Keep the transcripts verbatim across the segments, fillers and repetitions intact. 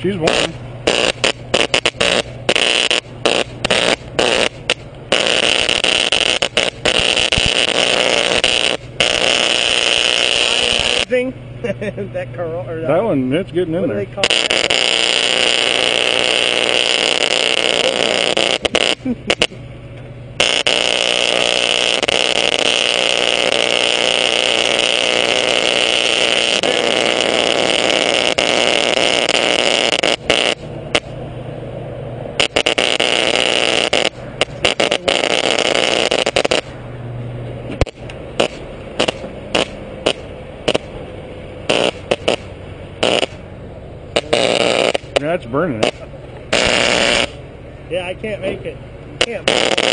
she's warm. that curl or that, that one, it's getting in what there. Do they call it? That's burning it. Yeah, I can't make it. You can't make it.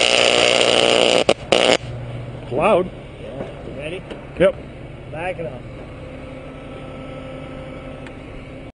It's loud. Yeah, you ready? Yep. Back it up.